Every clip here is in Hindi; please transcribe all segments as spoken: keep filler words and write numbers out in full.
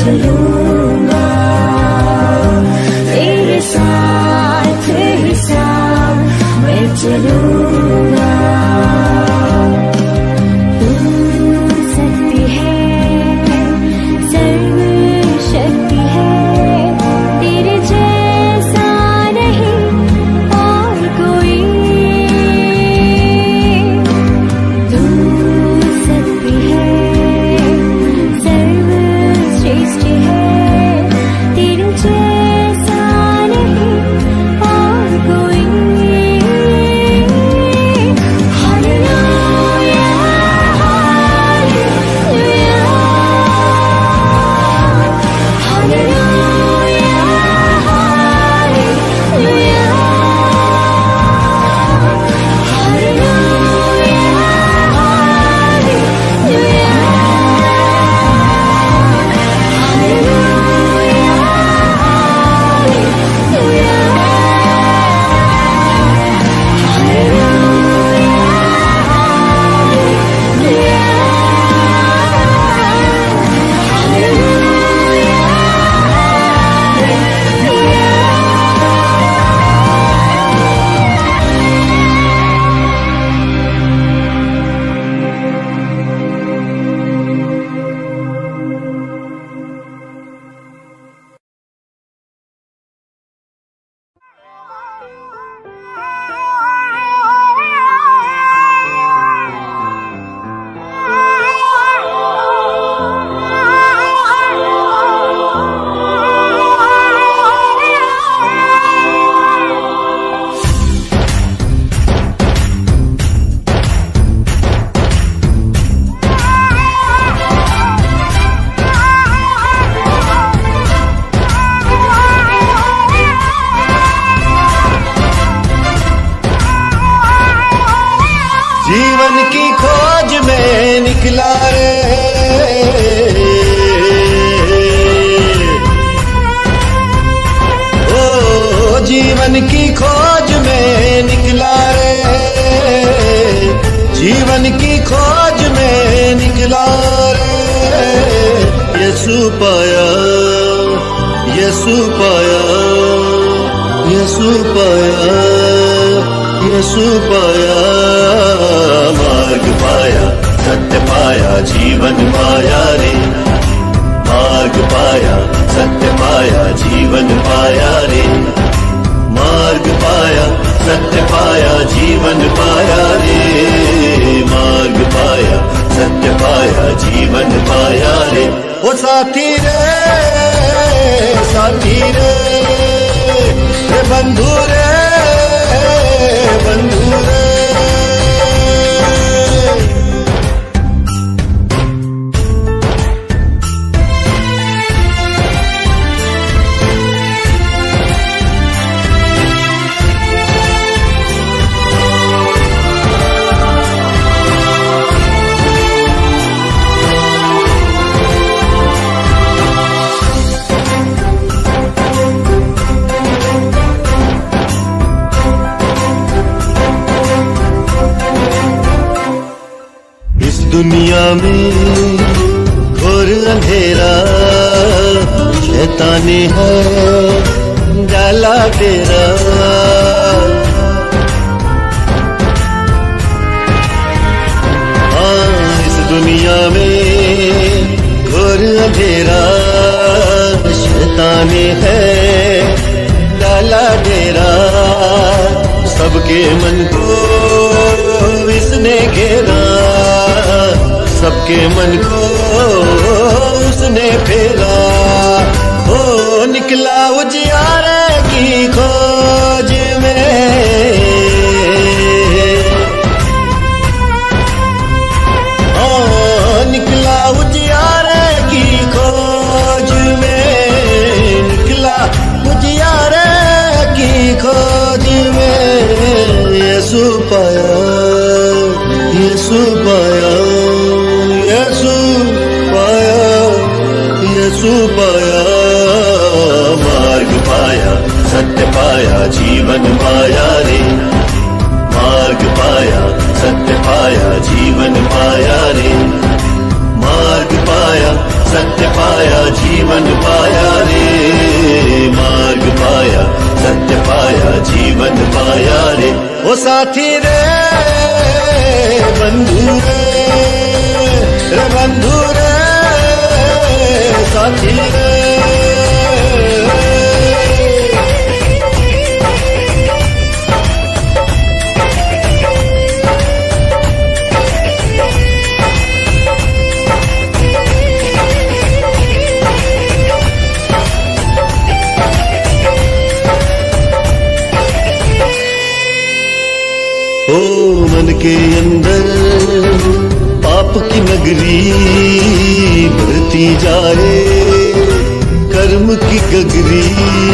चलूंगा, तेरे साथ ही साथ मैं चलूंगा। जीवन की खोज में निकला रे, ओ जीवन की खोज में निकला रे, जीवन की खोज में निकला रे। यीशु पाया, यीशु पाया, यीशु पाया, यीशु पाया, मार्ग पाया, सत्य पाया, जीवन पाया रे। मार्ग पाया, सत्य पाया, जीवन पाया रे। मार्ग पाया, सत्य पाया, जीवन पाया रे। मार्ग पाया, सत्य पाया, जीवन पाया रे। ओ साथी रे, साथी रे, बंधु रे, बंधु रे। दुनिया में घोर अंधेरा, शैतानी है डाला तेरा। हाँ, इस दुनिया में घोर अंधेरा, शैतानी है डाला तेरा। सबके मन को इसने घेरा, सबके मन को उसने फेरा। ओ निकला उजियारे की खोज में, ओ निकला उजियारे की खोज में, निकला उजियारे की खोज में। यीशु पाया, यीशु पाया, यीशु पाया, यीशु पाया। मार्ग पाया, सत्य पाया, जीवन पाया रे। मार्ग पाया, सत्य पाया, जीवन पाया रे। मार्ग पाया, सत्य पाया, जीवन साथी रे बंधु रे रे बंधु रे साथी रे। ओ मन के अंदर पाप की नगरी भरती जाए कर्म की गगरी।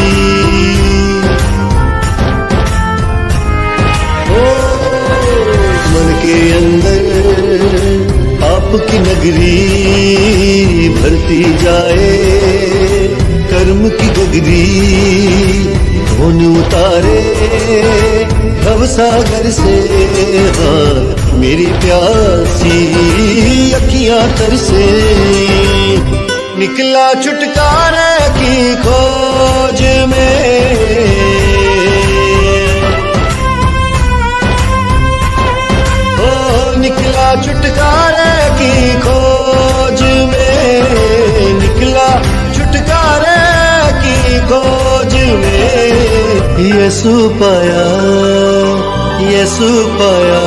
ओ मन के अंदर पाप की नगरी भरती जाए कर्म की गगरी। कौन उतारे भव सागर से हाँ मेरी प्यासी अखियां तरसे। निकला छुटकारे की खोज में ओ निकला छुटकारे की खोज में। निकला छुटकारे की खोज में। यीशु पाया यीशु पाया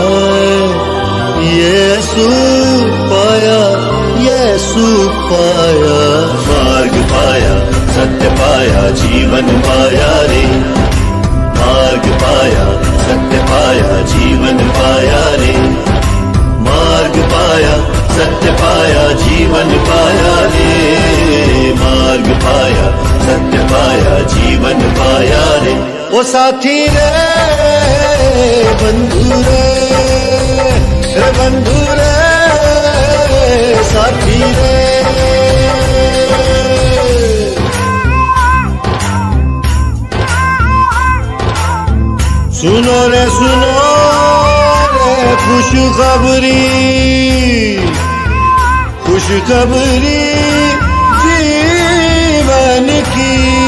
यीशु पाया यीशु पाया। मार्ग पाया सत्य पाया जीवन पाया रे। मार्ग पाया सत्य पाया जीवन पाया रे। मार्ग पाया सत्य पाया जीवन पाया रे। मार्ग पाया सत्य पाया जीवन पाया रे। ओ साथी रे बंधु रे रे बंधु रे साथी रे। सुनो रे सुनो रे खुशखबरी खुशखबरी जीवन की।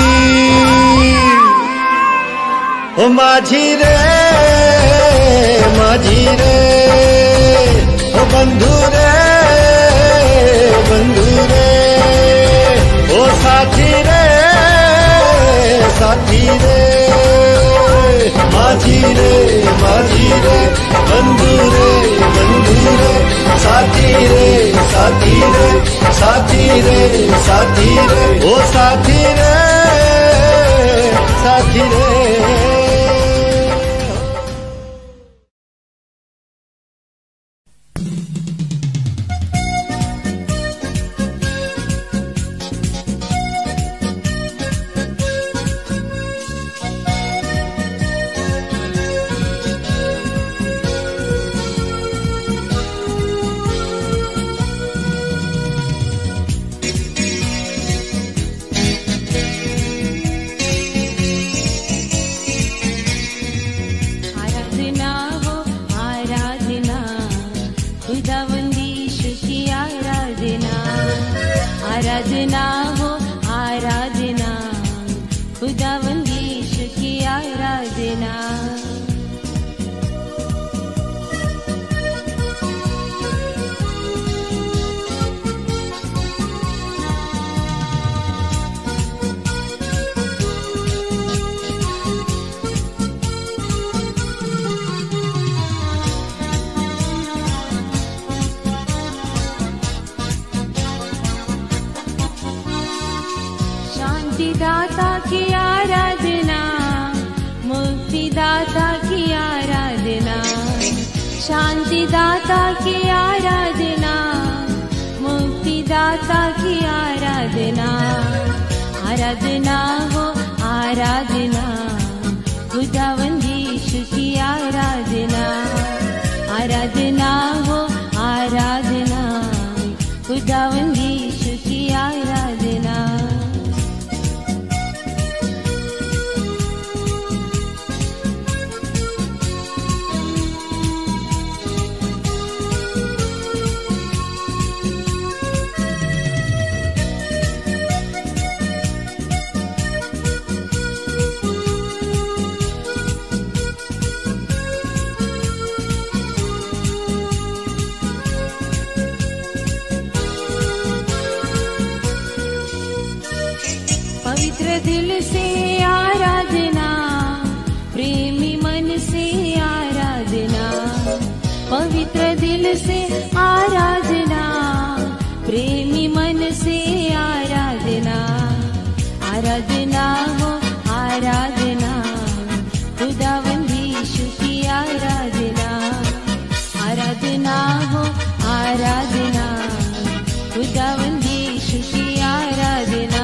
ओ माझी रे माझी रे ओ बंधु रे बंधु रे ओ साथी रे साथी रे। माझी रे माझी रे बंधु रे बंधु रे साथी रे साथी रे साथी रे साथी रे ओ साथी रे साथी रे। आराधना हो आराधना खुदावंदीश की आराधना। शांतिदाता की आराधना मुक्तिदाता की आराधना। शांतिदाता की आराधना मुक्तिदाता की आराधना। आराधना हो आराधना खुदावंदीश की आराधना। आराधना हो आराधना खुदावंदीश की आराधना। पवित्र दिल से आराधना, प्रेमी मन से आराधना, पवित्र दिल से आराधना, प्रेमी मन से आराधना, आराधना हो आराधना, खुदावंद यीशु की आराधना, आराधना हो आराधना, खुदावंद यीशु की आराधना।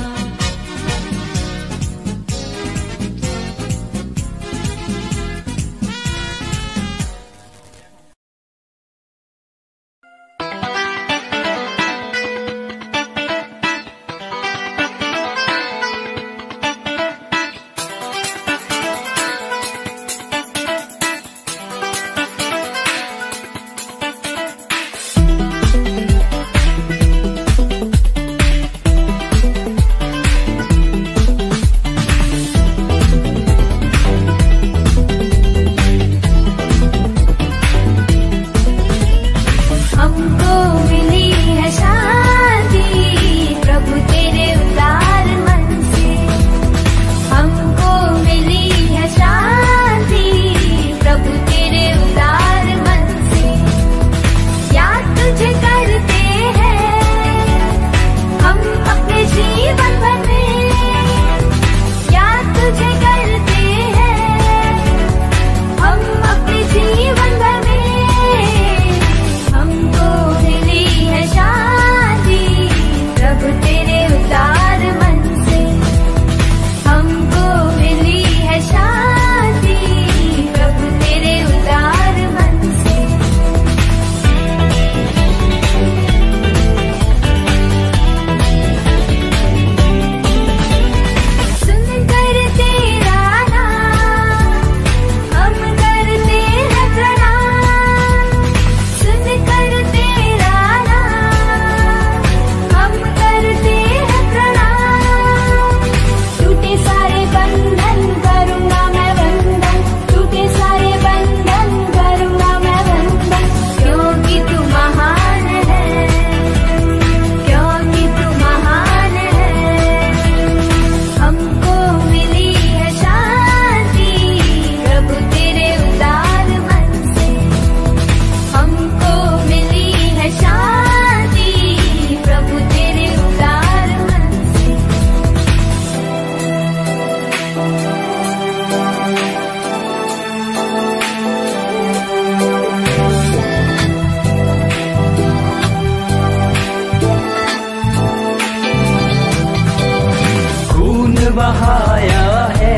बहाया है,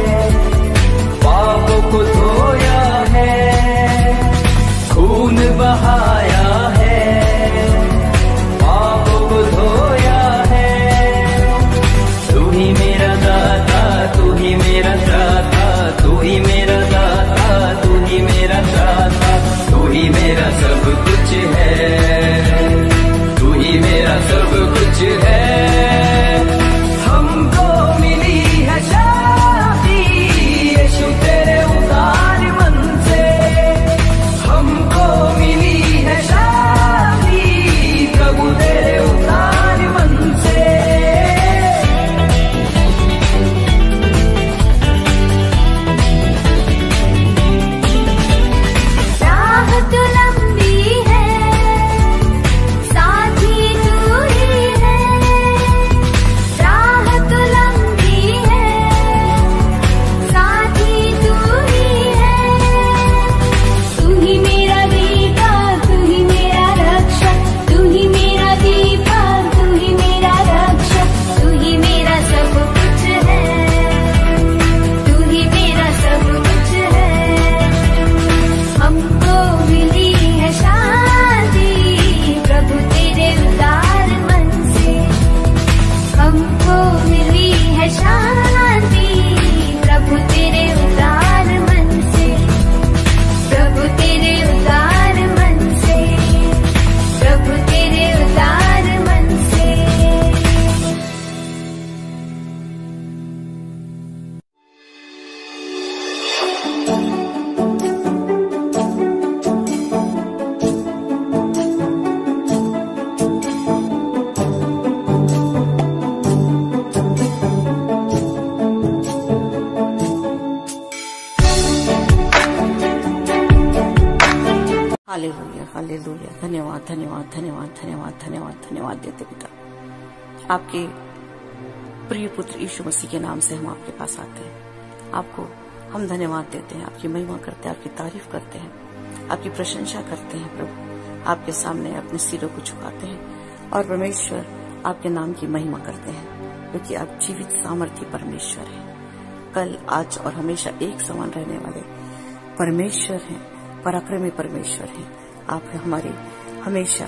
पापों को धोया है, खून बहाया है, पापों को धोया है। तू ही मेरा दाता, तू ही मेरा त्राता, तू ही मेरा दाता, तू ही मेरा त्राता, तू ही मेरा सब कुछ है, तू ही मेरा सब कुछ है। हमको मिली है हालेलुया, हालेलुया। धन्यवाद, धन्यवाद, धन्यवाद, धन्यवाद, धन्यवाद, धन्यवाद देते पिता। आपके प्रिय पुत्र यीशु मसीह के नाम से हम आपके पास आते हैं। आपको हम धन्यवाद देते हैं, आपकी महिमा करते हैं, आपकी तारीफ करते हैं, आपकी प्रशंसा करते हैं प्रभु। आपके सामने अपने सिरों को झुकाते हैं और परमेश्वर आपके नाम की महिमा करते हैं, क्योंकि आप जीवित सामर्थ्य परमेश्वर हैं। कल, आज और हमेशा एक समान रहने वाले परमेश्वर हैं, पराक्रमी परमेश्वर हैं। आप हमारी हमेशा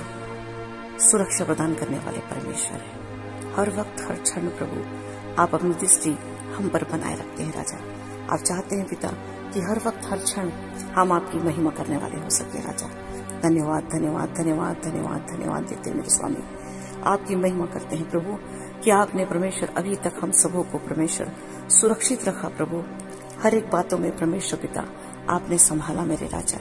सुरक्षा प्रदान करने वाले परमेश्वर हैं। हर वक्त, हर क्षण प्रभु आप अपनी दृष्टि हम पर बनाए रखते हैं राजा। आप चाहते हैं पिता कि हर वक्त, हर क्षण हम आपकी महिमा करने वाले हो सके राजा। धन्यवाद, धन्यवाद, धन्यवाद, धन्यवाद, धन्यवाद देते हैं मेरे स्वामी। आपकी महिमा करते हैं प्रभु कि आपने परमेश्वर अभी तक हम सबों को परमेश्वर सुरक्षित रखा प्रभु। हर एक बातों में परमेश्वर पिता आपने संभाला मेरे राजा,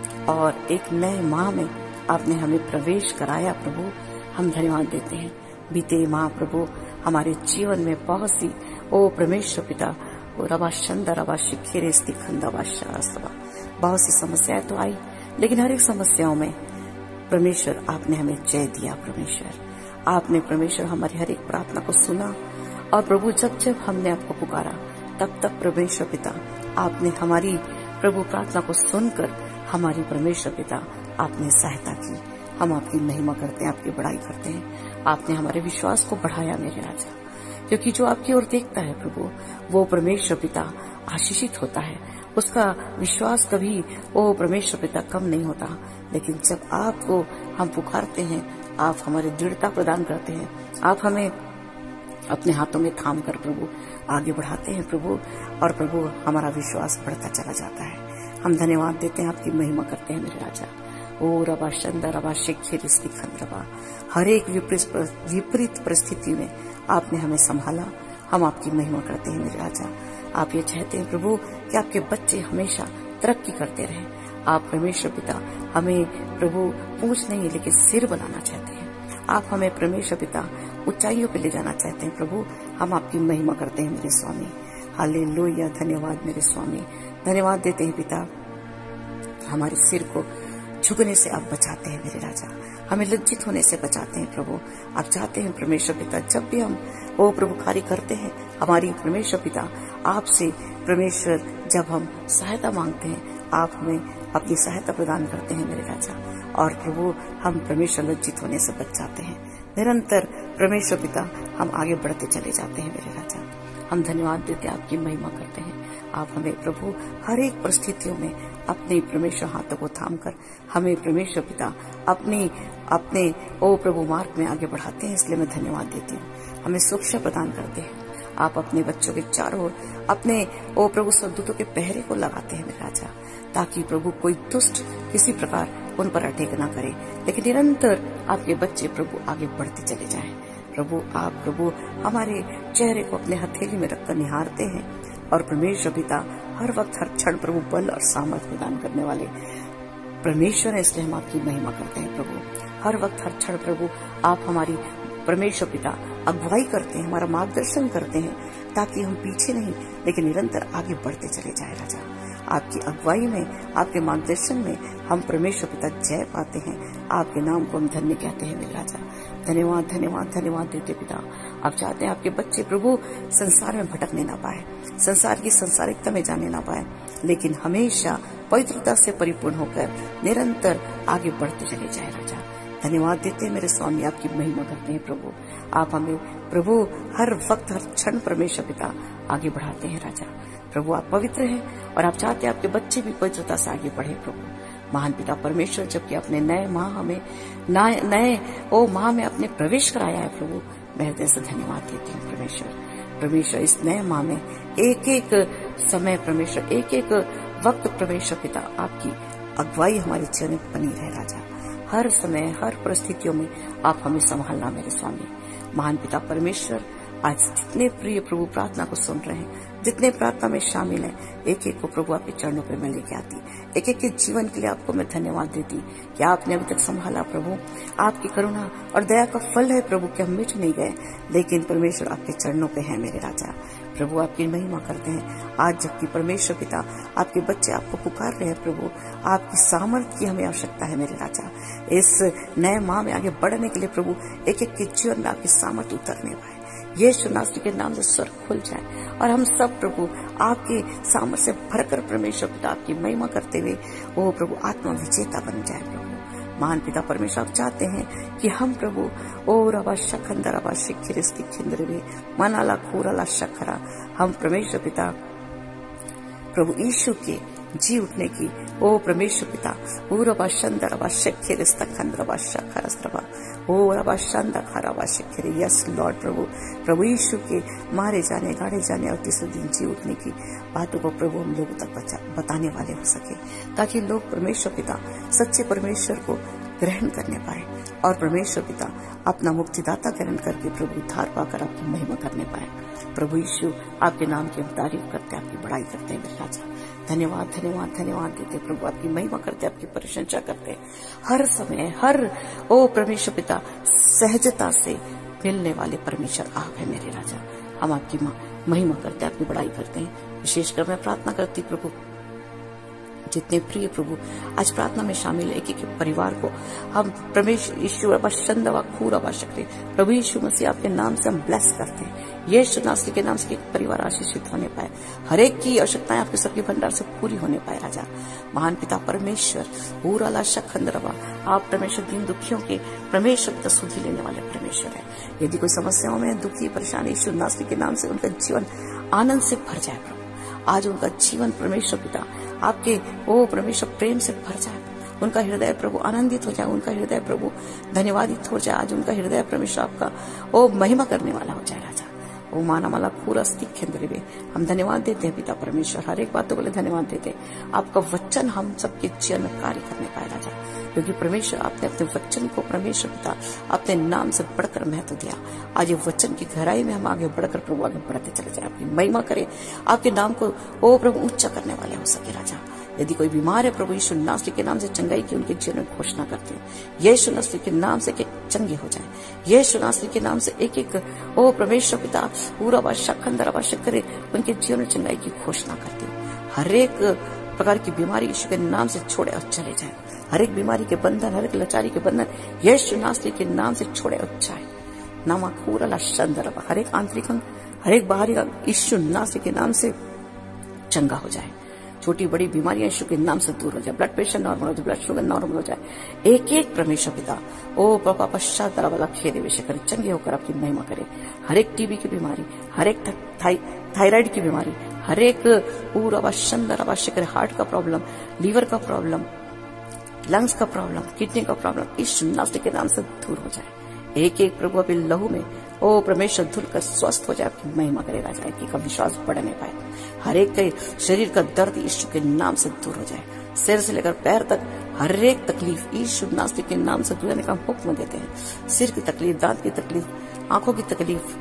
और एक नए माह में आपने हमें प्रवेश कराया प्रभु। हम धन्यवाद देते हैं। बीते माह प्रभु हमारे जीवन में बहुत सी ओ परमेश्वर पिता ओ रबा शंदा रबा शिखेरे स्तिखंदा बादशाह बहुत सी समस्याएं तो आई, लेकिन हर एक समस्याओं में परमेश्वर आपने हमें जय दिया। परमेश्वर आपने परमेश्वर हमारी हर एक प्रार्थना को सुना, और प्रभु जब जब हमने आपको पुकारा तब तब परमेश्वर पिता आपने हमारी प्रभु प्रार्थना को सुनकर हमारी परमेश्वर पिता आपने सहायता की। हम आपकी महिमा करते हैं, आपकी बड़ाई करते हैं। आपने हमारे विश्वास को बढ़ाया मेरे राजा, क्योंकि जो आपकी ओर देखता है प्रभु वो परमेश्वर पिता आशीषित होता है। उसका विश्वास कभी वो परमेश्वर पिता कम नहीं होता। लेकिन जब आपको हम पुकारते हैं, आप हमारी दृढ़ता प्रदान करते हैं। आप हमें अपने हाथों में थाम कर प्रभु आगे बढ़ाते हैं प्रभु, और प्रभु हमारा विश्वास बढ़ता चला जाता है। हम धन्यवाद देते हैं, आपकी महिमा करते हैं मेरे राजा। ओ रबा शंदा रबा शिखेर स्तिखंद रबा। हर एक विपरीत परिस्थिति में आपने हमें संभाला। हम आपकी महिमा करते हैं मेरे राजा। आप ये चाहते हैं प्रभु कि आपके बच्चे हमेशा तरक्की करते रहें। आप परमेश्वर पिता हमें प्रभु पूंछ नहीं लेकिन सिर बनाना चाहते हैं। आप हमें परमेश्वर पिता ऊंचाइयों पे ले जाना चाहते हैं प्रभु। हम आपकी महिमा करते हैं मेरे स्वामी। हालेलुया, धन्यवाद मेरे स्वामी। धन्यवाद देते हैं पिता, हमारे सिर को झुकने से आप बचाते हैं मेरे राजा। हमें लज्जित होने से बचाते हैं प्रभु। आप चाहते हैं परमेश्वर पिता जब भी हम वो प्रभु कार्य करते हैं, हमारी परमेश्वर पिता आपसे परमेश्वर जब हम सहायता मांगते हैं, आप हमें अपनी सहायता प्रदान करते हैं मेरे राजा। और प्रभु हम परमेश्वर लज्जित होने से बच जाते हैं। निरंतर परमेश्वर पिता हम आगे बढ़ते चले जाते हैं मेरे राजा। हम धन्यवाद देते हैं, आपकी महिमा करते हैं। आप हमें प्रभु हर एक परिस्थितियों में अपने परमेश्वर हाथों को थामकर हमें परमेश्वर पिता अपने अपने ओ प्रभु मार्ग में आगे बढ़ाते हैं। इसलिए मैं धन्यवाद देती हूँ। हमें सुरक्षा प्रदान करते हैं। आप अपने बच्चों के चारों ओर अपने ओ प्रभु स्वर्गदूतों के पहरे को लगाते हैं मेरे राजा, ताकि प्रभु कोई दुष्ट किसी प्रकार उन पर अटैक न करे, लेकिन निरंतर आपके बच्चे प्रभु आगे बढ़ते चले जाएं। प्रभु आप प्रभु हमारे चेहरे को अपने हथेली में रखकर निहारते हैं, और परमेश्वर पिता हर वक्त हर क्षण प्रभु बल और सामर्थ प्रदान करने वाले परमेश्वर है। इसलिए हम आपकी महिमा करते हैं प्रभु। हर वक्त हर क्षण प्रभु आप हमारी परमेश्वर पिता अगुवाई करते हैं, हमारा मार्गदर्शन करते हैं, ताकि हम पीछे नहीं लेकिन निरंतर आगे बढ़ते चले जाए राजा। आपकी अगुवाई में, आपके मार्गदर्शन में हम परमेश्वर पिता जय पाते हैं। आपके नाम को हम धन्य कहते हैं मेरे राजा। धन्यवाद, धन्यवाद, धन्यवाद देते पिता। आप चाहते हैं आपके बच्चे प्रभु संसार में भटकने ना पाए, संसार की संसारिकता में जाने ना पाए, लेकिन हमेशा पवित्रता से परिपूर्ण होकर निरंतर आगे बढ़ते चले जाए राजा। धन्यवाद देते हैं मेरे स्वामी, आपकी महिमा करते हैं प्रभु। आप हमें प्रभु हर वक्त हर क्षण परमेश्वर पिता आगे बढ़ाते हैं राजा। प्रभु आप पवित्र हैं, और आप चाहते हैं आपके बच्चे भी पवित्रता से आगे बढ़े प्रभु। महान पिता परमेश्वर, जबकि अपने नए माह हमें नए ओ माह में अपने प्रवेश कराया है प्रभु, मैं हृदय से धन्यवाद देती हूँ परमेश्वर। परमेश्वर इस नए माह में एक एक समय परमेश्वर, एक एक वक्त परमेश्वर पिता आपकी अगुवाई हमारे जीवन में बनी रहे राजा। हर समय हर परिस्थितियों में आप हमें संभालना मेरे स्वामी। महान पिता परमेश्वर, आज जितने प्रिय प्रभु प्रार्थना को सुन रहे हैं, जितने प्रार्थना में शामिल हैं, एक एक को प्रभु आपके चरणों पे मैं लेके आती, एक एक के जीवन के लिए आपको मैं धन्यवाद देती कि आपने अभी तक संभाला प्रभु। आपकी करुणा और दया का फल है प्रभु कि हम मिट नहीं गए, लेकिन परमेश्वर आपके चरणों पे है मेरे राजा। प्रभु आपकी महिमा करते हैं। आज जबकि परमेश्वर पिता आपके बच्चे आपको पुकार रहे हैं प्रभु, आपकी सामर्थ्य की हमें आवश्यकता है मेरे राजा। इस नए माह में आगे बढ़ने के लिए प्रभु एक एक के जीवन में आपकी सामर्थ्य उतरने पाए। यीशु नासरी के नाम से स्वर्ग खुल जाए और हम सब प्रभु आपके सामर्थ्य से भरकर परमेश्वर पिता आपकी महिमा करते हुए वो प्रभु आत्मा विजेता बन जाए। प्रभु महान पिता परमेश्वर आप चाहते हैं कि हम प्रभु ओ रबा शखंदर रबा शिखिरिस्ति खिंद्र में मनाला खूरला शखरा, हम परमेश्वर पिता प्रभु यीशु के जी उठने की ओ परमेश्वर पिता ओ रबा शंदर रबा शिखिरिस्ता खंद्रबा शखरस्त्रबा ओ रबा शंदा खराबा शिखिर। यस लॉर्ड प्रभु प्रभु यीशु के मारे जाने गाड़े जाने और तीसरे दिन जी उठने की बातों को प्रभु हम लोगों तक बताने वाले हो सके, ताकि लोग परमेश्वर पिता सच्चे परमेश्वर को ग्रहण करने पाए और परमेश्वर पिता अपना मुक्तिदाता ग्रहण करके प्रभु उद्धार पाकर आपकी महिमा करने पाए। प्रभु यीशु आपके नाम की हम तारीफ करते हैं, आपकी बड़ाई करते हैं मेरे राजा। धन्यवाद धन्यवाद धन्यवाद देते प्रभु, आपकी महिमा करते, आपकी प्रशंसा करते हर समय हर ओ परमेश्वर पिता सहजता से मिलने वाले परमेश्वर आप है मेरे राजा। हम आपकी महिमा करते हैं, आपकी बड़ाई करते हैं। विशेषकर मैं प्रार्थना करती प्रभु जितने प्रिय प्रभु आज प्रार्थना में शामिल है, एक एक परिवार को हम परमेश्वर यीशु अवश्यंदवा खूर आवश्यक प्रभु यीशु मसीह आपके नाम से हम ब्लेस करते हैं। यीशु नासरी के नाम से एक परिवार आशीषित होने पाए, हर एक की आवश्यकताएं आपके सबके भंडार से पूरी होने पाए राजा। महान पिता परमेश्वर पूरा शखंदरवा आप परमेश्वर दीन दुखियों के परमेश्वर पिता सुधि लेने वाले परमेश्वर है। यदि कोई समस्याओं में दुखी परेशानी यीशु नासरी के नाम से उनका जीवन आनंद से भर जाए प्रभु, आज उनका जीवन परमेश्वर पिता आपके ओ परमेश्वर प्रेम से भर जाए, उनका हृदय प्रभु आनंदित हो जाए, उनका हृदय प्रभु धन्यवादित हो जाए। आज उनका हृदय परमेश्वर आपका ओ महिमा करने वाला हो जाए राजा। ओ माना माला पूरा स्थित केंद्र में हम धन्यवाद देते हैं पिता परमेश्वर, हर एक बातों के लिए धन्यवाद देते हैं। आपका वचन हम सबके जीवन में कार्य करने पाए राजा, क्योंकि परमेश्वर आपने अपने वचन को परमेश्वर पिता अपने नाम से बढ़कर महत्व दिया। आज ये वचन की गहराई में हम आगे बढ़कर प्रभु आगे बढ़ते चले जाए, आपकी महिमा करें, आपके नाम को ओ प्रभु ऊंचा करने वाले हो सके राजा। यदि कोई बीमार है प्रभु यीशु नासरी के नाम से चंगाई की उनके जीवन में घोषणा करते हैं। यीशु नासरी के नाम से एक चंगे हो जाए, यीशु नासरी के नाम से एक एक ओ परमेश्वर पिता पूरा बादशाह खंडर आवश्यक करे उनके जीवन में चंगाई की घोषणा करते हैं। हर एक प्रकार की बीमारी यीशु के नाम से छोड़े और चले जाए, हर एक बीमारी के बंधन हर एक लाचारी के बंधन यीशु नासरी के नाम से छोड़े और जाए। नामा खूरा शंदर हर एक आंतरिक अंग हर एक बाहरी अंग यीशु नासरी के नाम से चंगा हो जाए। छोटी बड़ी बीमारियां यीशु के नाम से दूर हो जाए, ब्लड प्रेशर नॉर्मल हो जाए, ब्लड शुगर नॉर्मल हो जाए। एक एक परमेश्वर पिता ओ पापा पश्चात दरा वाला खेदे विषय करे चंगे होकर आपकी महिमा करे। हर एक टीबी की बीमारी, हर एक थायराइड की बीमारी, हर एक पूरा वशंदर आवश्यक करे, हार्ट का प्रॉब्लम, लीवर का प्रॉब्लम, लंग्स का प्रॉब्लम, किडनी का प्रॉब्लम यीशु नासरी के नाम से दूर हो जाए। एक एक प्रभु अपने लहू में ओ परमेश्वर धुल कर स्वस्थ हो जाए, आपकी महिमा करे राजा, कि का विश्वास बढ़ने पाए। हर एक के शरीर का दर्द यीशु के नाम से दूर हो जाए, सिर से लेकर पैर तक हर एक तकलीफ यीशु नासरी के नाम से दूर होने का हुक्म देते हैं। सिर की तकलीफ, दांत की तकलीफ, आंखों की तकलीफ,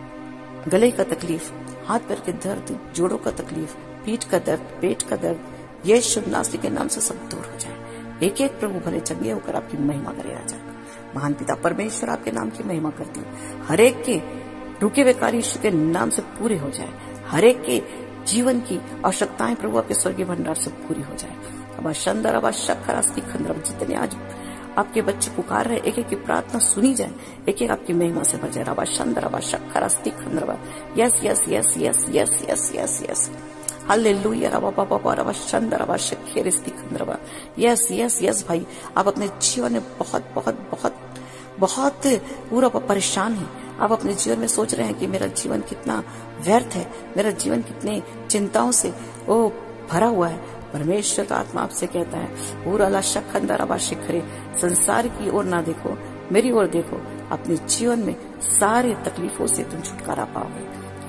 गले का तकलीफ, हाथ पैर के दर्द, जोड़ों का तकलीफ, पीठ का दर्द, पेट का दर्द यीशु नासरी के नाम से सब दूर हो जाए। एक एक प्रभु भले चंगे होकर आपकी महिमा करे राजा। महान पिता परमेश्वर आपके नाम की महिमा करती हूँ, हर एक के रुके हुए कार्य यीशु के नाम से पूरे हो जाए, हर एक के जीवन की आवश्यकताएं प्रभु आपके स्वर्गीय भंडार से पूरी हो जाए। अब शंदर अब शक्खरास्ती खंडर जितने आज आपके बच्चे पुकार रहे एक एक की प्रार्थना सुनी जाए, एक एक आपकी महिमा से भर जाए। रबा शंदर अब शक्खरास्ती खंडर yes yes yes yes yes yes yes yes hallelujah रबा बाबा बाबा रबा शंदर अब शक्खरास्ती खंडर यस यस यस भाई आप अपने जीवन में बहुत बहुत बहुत बहुत पूरा परेशान है। आप अपने जीवन में सोच रहे हैं कि मेरा जीवन कितना व्यर्थ है, मेरा जीवन कितने चिंताओं से वो भरा हुआ है। परमेश्वर का आत्मा आपसे कहता है पूरा लाशा खंडर अब शिखरे संसार की ओर ना देखो, मेरी ओर देखो, अपने जीवन में सारे तकलीफों से तुम छुटकारा पाओगे।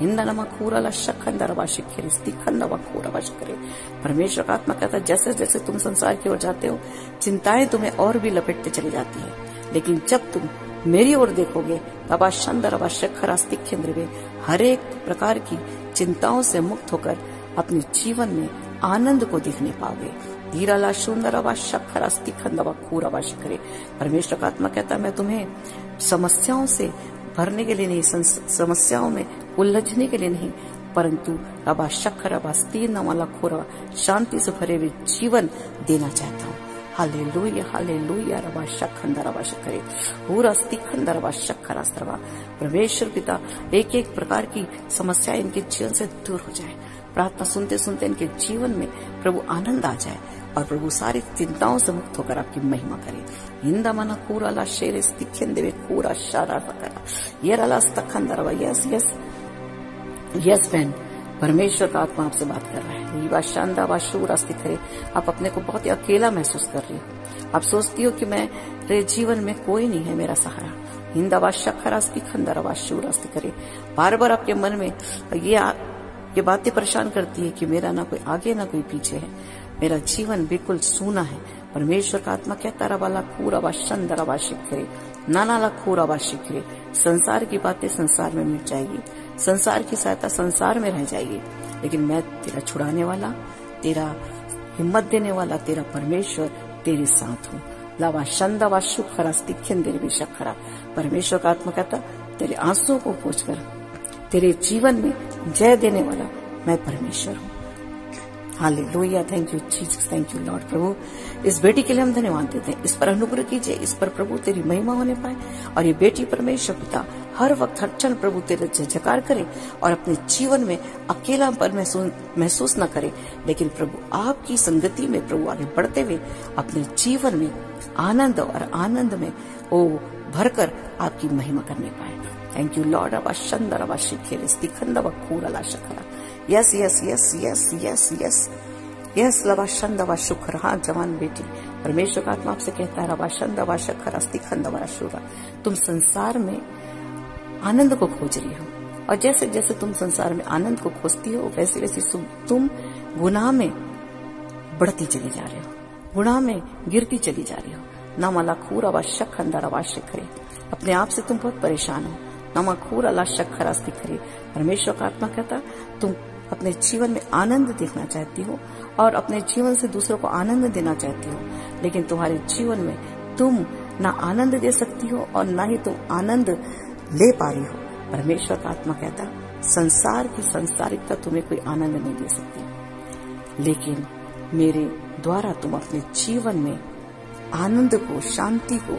परमेश्वर का आत्मा कहता है जैसे जैसे तुम संसार की ओर जाते हो चिंताएं तुम्हें और भी लपेटते चली जाती है, लेकिन जब तुम मेरी ओर देखोगे तब शंदर अब शक्खरास्ती केंद्र में हर एक प्रकार की चिंताओं से मुक्त होकर अपने जीवन में आनंद को देखने पाओगे। धीराला सुंदर अब शक्खरास्ती खंडवा खूर अवश्य करे। परमेश्वर का आत्मा कहता है मैं तुम्हें समस्याओं से भरने के लिए नहीं, समस्याओं में उलझने के लिए नहीं, परंतु रबा शक्खर रबा स्तीर नवाला खोरा शांति से भरे हुए जीवन देना चाहता हूँ। हालेलुया हालेलुया रबा शक्खंदर रबा शक्करे पूरा स्तिखंदर रबा शक्खर अस्त्रवा। परमेश्वर पिता एक एक प्रकार की समस्याएं इनके जीवन से दूर हो जाए। प्रार्थना सुनते सुनते इनके जीवन में प्रभु आनंद आ जाए और प्रभु सारी चिंताओं से मुक्त होकर आपकी महिमा करे। हिंदा मना कूराला शेरे स्तिखन देवे कूरा शारा करा ये रला स्तखंदर। यस यस यस बहन, परमेश्वर का आत्मा आपसे बात कर रहा है। ये बात शानदार बात शूर आस्ती करे। आप अपने को बहुत ही अकेला महसूस कर रही हो। आप सोचती हो कि मेरे जीवन में कोई नहीं है मेरा सहारा। हिंदाबाद शक्खरास्ती खंदराबाद शूर आस्ती करे। बार बार आपके मन में ये आ, ये बातें परेशान करती है कि मेरा ना कोई आगे ना कोई पीछे है, मेरा जीवन बिल्कुल सूना है। परमेश्वर का आत्मा कहता रबाला खूराबा शंदराबा शिखरे नानाला खूराबा शिखरे। संसार की बातें संसार में मिट जाएगी, संसार की सहायता संसार में रह जाएगी, लेकिन मैं तेरा छुड़ाने वाला, तेरा हिम्मत देने वाला, तेरा परमेश्वर तेरे साथ हूँ। लावा शंदावा शुखरा स्तिखन देर भी शखरा। परमेश्वर का आत्मा कहता तेरे आंसुओं को पोंछकर तेरे जीवन में जय देने वाला मैं परमेश्वर हूँ। Hallelujah, thank you Jesus, thank you lord. प्रभु इस बेटी के लिए हम धन्यवाद देते हैं। इस पर अनुग्रह कीजिए, इस पर प्रभु तेरी महिमा होने पाए और ये बेटी परमेश्वर पिता हर वक्त हर क्षण प्रभु तेरे जयकार करे और अपने जीवन में अकेलापन महसूस न करे, लेकिन प्रभु आपकी संगति में प्रभु आगे बढ़ते हुए अपने जीवन में आनंद और आनंद में ओ भरकर आपकी महिमा करने पाए। Thank you lord. अब शंदर अब शिखेर स्तिखंद व खूरला शखरा। Yes yes yes yes yes yes yes लवा शंदवा शुक्र। हाँ जवान बेटी, परमेश्वर का आत्मा आपसे कहता है रवा शंदवा शखरा स्तिखंदवा शुरा। तुम संसार में आनंद को खोज रही हो और जैसे जैसे तुम संसार में आनंद को खोजती हो वैसे वैसे तुम गुनाह में बढ़ती चली जा रहे हो, गुनाह में गिरती चली जा रही हो। नमला खूर अवा शखंदर अवा शिखरे। अपने आप से तुम बहुत परेशान हो। नमा खूर अला शखरा स्तिखरे। परमेश्वर का आत्मा कहता तुम अपने जीवन में आनंद देखना चाहती हो और अपने जीवन से दूसरों को आनंद देना चाहती हो, लेकिन तुम्हारे जीवन में तुम ना आनंद दे सकती हो और ना ही तुम आनंद ले पा रही हो। परमेश्वर का आत्मा कहता संसार की संसारिकता तुम्हें कोई आनंद नहीं दे सकती, लेकिन मेरे द्वारा तुम अपने जीवन में आनंद को, शांति को,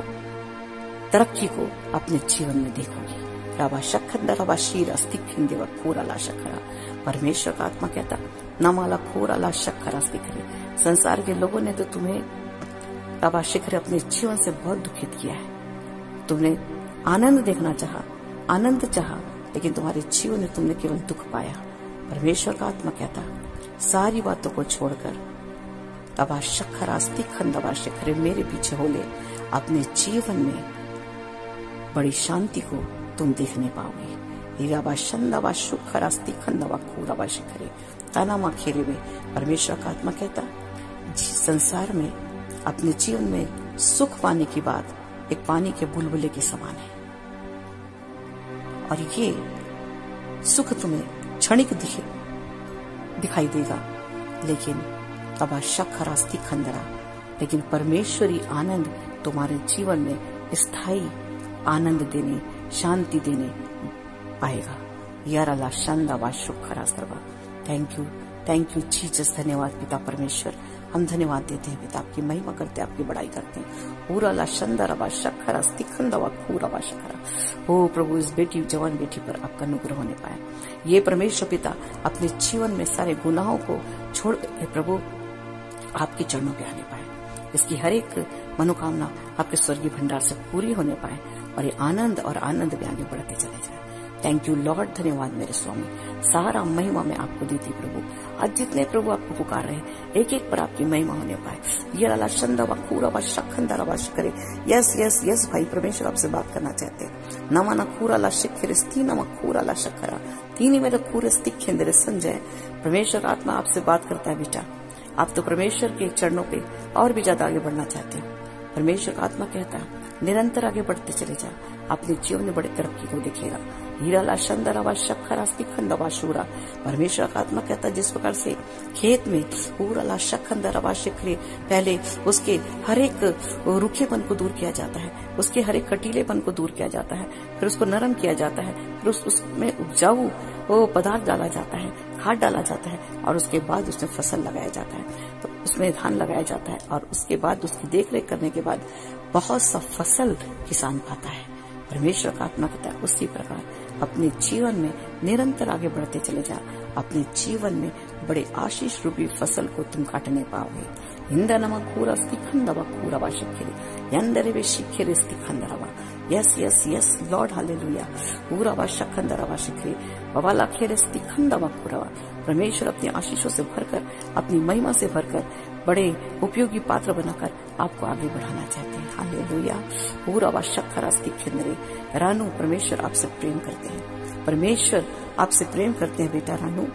तरक्की को अपने जीवन में देखोगी। रवा शखंदर रवा शीर अस्तिखिन देव खोराला शखरा। परमेश्वर का आत्मा कहता नमाला खोराला शखरा स्तिखरे। संसार के लोगों ने तो तुम्हें रवा शिखर अपने जीवन से बहुत दुखित किया है। तुमने आनंद देखना चाहा, आनंद चाहा, लेकिन तुम्हारे जीवन में तुमने केवल दुख पाया। परमेश्वर का आत्मा कहता सारी बातों को छोड़कर तबा शखरा स्तिखंदवा शिखरे मेरे पीछे हो ले। अपने जीवन में बड़ी शांति को तुम देखने पाओगे। हीराबा शंदवा शुखरा स्तिखंदवा खूराबा शिखरे तानामा खेरे हुए। परमेश्वर का आत्मा कहता संसार में अपने जीवन में सुख पाने की बात एक पानी के बुलबुले के समान है और ये सुख तुम्हें क्षणिक दिखे दिखाई देगा, लेकिन तबा शखरा स्तिखंदरा, लेकिन परमेश्वरी आनंद तुम्हारे जीवन में स्थायी आनंद देने, शांति देने पाएगा। यारला शंदवा शुखरा सर्वा। Thank you, thank you Jesus. धन्यवाद पिता परमेश्वर, हम धन्यवाद देते हैं पिता, आपकी महिमा करते हैं, आपकी बड़ाई करते हैं। पूरा शंदरवा शखरा स्तिखंदवा खूरवा शखरा। हो प्रभु इस बेटी जवान बेटी पर आपका अनुग्रह होने पाए। ये परमेश्वर पिता अपने जीवन में सारे गुनाहों को छोड़ करके प्रभु आपके चरणों पे आने पाए। इसकी हर एक मनोकामना आपके स्वर्गीय भंडार से पूरी होने पाए और ये आनंद और आनंद में आगे बढ़ते चले जाए। Thank you lord. धन्यवाद मेरे स्वामी। सारा महिमा मैं आपको देती प्रभु। आज जितने प्रभु आपको पुकार रहे एक एक पर आपकी महिमा होने पाए। ये लाला शंदवा खूरावा शखंदरावा शिखरे। यस यस यस भाई परमेश्वर आपसे बात करना चाहते हैं। नमाना खूराला शिखर स्ती नमा खूराला शखरा तीन ही मेरे खूर स्तिखेंद्र संजय। परमेश्वर का आत्मा आपसे बात करता है बेटा, आप तो परमेश्वर के चरणों पे और भी ज्यादा आगे बढ़ना चाहते हो। परमेश्वर का आत्मा कहता है निरंतर आगे बढ़ते चले जा, अपने जीवन में बड़े तरक्की को दिखेगा। हीरा ला शंदरवा शक्खरा स्तिखंदवा शूरा। परमेश्वर का आत्मा कहता है जिस प्रकार से खेत में पूरा ला शक्खंदरवा शिखरे पहले उसके हर एक रूखेपन को दूर किया जाता है, उसके हर एक कटीलेपन को दूर किया जाता है, फिर उसको नरम किया जाता है, फिर उस, उसमें उपजाऊ वो पदार्थ डाला जाता है, खाद डाला जाता है और उसके बाद उसमें फसल लगाया जाता है, तो उसमें धान लगाया जाता है और उसके बाद उसकी देखरेख करने के बाद बहुत सा फसल किसान पाता है। परमेश्वर का आत्मा कहता है उसी प्रकार अपने जीवन में निरंतर आगे बढ़ते चले जा, अपने जीवन में बड़े आशीष रूपी फसल को तुम काटने पाओगे। इंदनम खूरा स्तिखंदवा खूरवा शिखिरे यंदरे शिखिरे स्तिखंदरवा। Yes yes yes lord hallelujah. खूरवा शखंदरवा शिखिरे बवाला खेरे स्तिखंदवा खूरवा। परमेश्वर अपने आशीषों से भरकर, अपनी महिमा से भरकर बड़े उपयोगी पात्र बनाकर आपको आगे बढ़ाना चाहते हैं। हालेलुया। पूरा शक्खरा स्तिखंदरे। रानू, परमेश्वर आपसे प्रेम करते हैं, परमेश्वर आपसे प्रेम करते हैं बेटा रानू।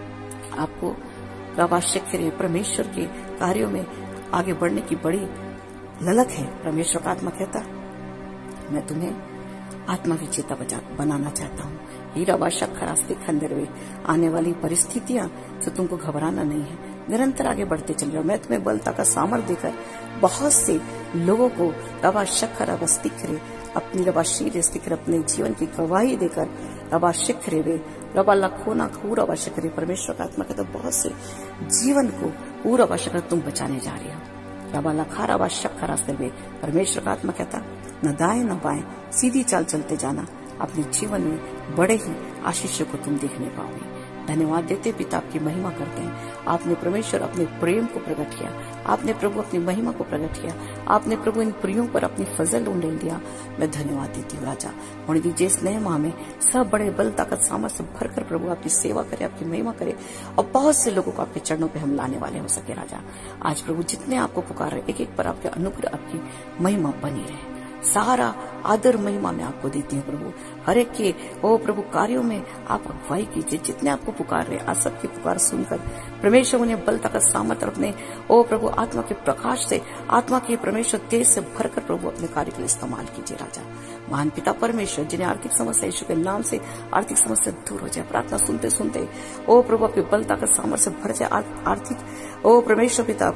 आपको रवाशिखरे परमेश्वर के कार्यों में आगे बढ़ने की बड़ी ललक है। परमेश्वर का आत्मा कहता मैं तुम्हें आत्मा विजेता बनाना चाहता हूँ। हीरा व शक्खरा स्तिखंदरे। आने वाली परिस्थितियां से तुमको घबराना नहीं है, निरंतर आगे बढ़ते चले जाओ। मैं तुम्हें बलता का सामर्थ्य देकर बहुत से लोगों को रवा शक्खरा व स्तिखरे अपनी रवा शीर स्तिखरे अपने जीवन की गवाही देकर रवा शिखरे वे रवा लखोना खूरा व शिखरे। परमेश्वर का आत्मा कहता बहुत से जीवन को पूरा व शिखर तुम बचाने जा रही हो। रवा लखारा व शक्खरा स्तिखरे। परमेश्वर का आत्मा कहता न दाएं न बाएं सीधी चाल चलते जाना, अपने जीवन में बड़े ही आशीष को तुम देखने पाओगे। धन्यवाद देते पिता, आपकी महिमा करते हैं। आपने परमेश्वर अपने प्रेम को प्रकट किया, आपने प्रभु अपनी महिमा को प्रकट किया, आपने प्रभु इन प्रियों पर अपनी फजल उंडेल दिया। मैं धन्यवाद देती हूँ राजा। होने दीजिए इस नए माह में सब बड़े बल ताकत सामर्थ्य भरकर प्रभु आपकी सेवा करे, आपकी महिमा करे और बहुत से लोगों को आपके चरणों पे हम लाने वाले हो सके राजा। आज प्रभु जितने आपको पुकार रहे एक एक पर आपके अनुग्रह आपकी महिमा बनी रहे। सारा आदर महिमा में आपको देती हूँ प्रभु। हर एक के ओ प्रभु कार्यों में आप अगुवाई कीजिए। जितने आपको पुकार रहे आज सबकी पुकार सुनकर परमेश्वर उन्हें बल ताकत सामर्थ अपने ओ प्रभु आत्मा के प्रकाश से, आत्मा के परमेश्वर तेज से भरकर प्रभु अपने कार्य के लिए इस्तेमाल कीजिए राजा। महान पिता परमेश्वर जिन्हें आर्थिक समस्या यीशु के नाम से आर्थिक समस्या दूर हो जाए, प्रार्थना सुनते सुनते ओ प्रभु आपके बल ताकत सामर्थ से भर जाए आर्थिक ओ परमेश्वर पिता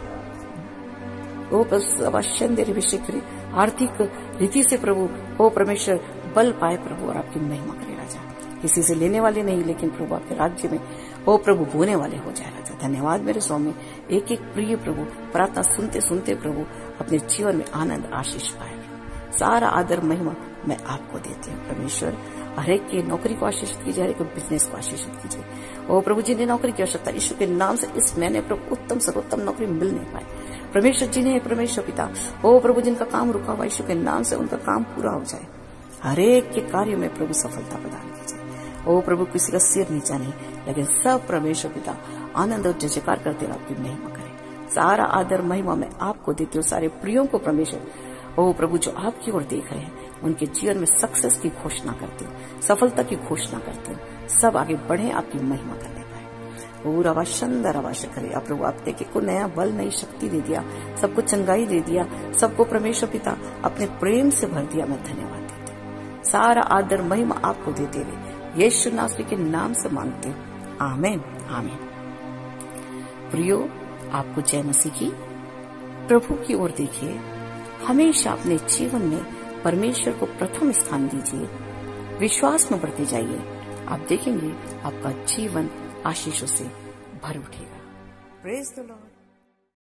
ओ शिखरी आर्थिक रीति से प्रभु ओ परमेश्वर बल पाए प्रभु और आपकी महिमा करे राजा। किसी से लेने वाले नहीं लेकिन प्रभु आपके राज्य में ओ प्रभु बोने वाले हो जाए राजा। धन्यवाद मेरे स्वामी। एक एक प्रिय प्रभु प्रार्थना सुनते सुनते प्रभु अपने जीवन में आनंद आशीष पाए। सारा आदर महिमा मैं आपको देती हूँ परमेश्वर। हर एक की नौकरी को आशीषित कीजिए, हर एक बिजनेस को आशीषित कीजिए। ओ प्रभु जिन्हें नौकरी की आवश्यकता यीशु के नाम से इस महीने प्रभु उत्तम सर्वोत्तम नौकरी मिल नहीं पाए परमेश्वर। जिन्हें परमेश्वर पिता ओ प्रभु जिनका काम रुका हुआ यीशु के नाम से उनका काम पूरा हो जाए। हर एक के कार्य में प्रभु सफलता प्रदान कीजिए। ओ प्रभु किसी का सिर नीचा नहीं लेकिन सब परमेश्वर पिता आनंद और जयकार करते आपकी महिमा करें। सारा आदर महिमा मैं आपको देती हूँ। सारे प्रियों को परमेश्वर ओ प्रभु जो आपकी ओर देख रहे हैं उनके जीवन में सक्सेस की घोषणा करती हूँ, सफलता की घोषणा करती हूँ। सब आगे बढ़े आपकी महिमा करने पाए। ओ रवा शंदर रवा शिखरे। आप प्रभु आप देखे को नया बल नई शक्ति दे दिया, सबको चंगाई दे दिया, सबको परमेश्वर पिता अपने प्रेम से भर दिया। मैं धन्यवाद देती हूँ। सारा आदर महिमा आपको देते हुए यीशु नासरी के नाम से मांगते हूँ, आमीन आमीन। प्रियो आपको जय मसीह की। प्रभु की ओर देखिए, हमेशा अपने जीवन में परमेश्वर को प्रथम स्थान दीजिए, विश्वास में बढ़ते जाइए। आप देखेंगे आपका जीवन आशीषों से भर उठेगा। Praise the Lord.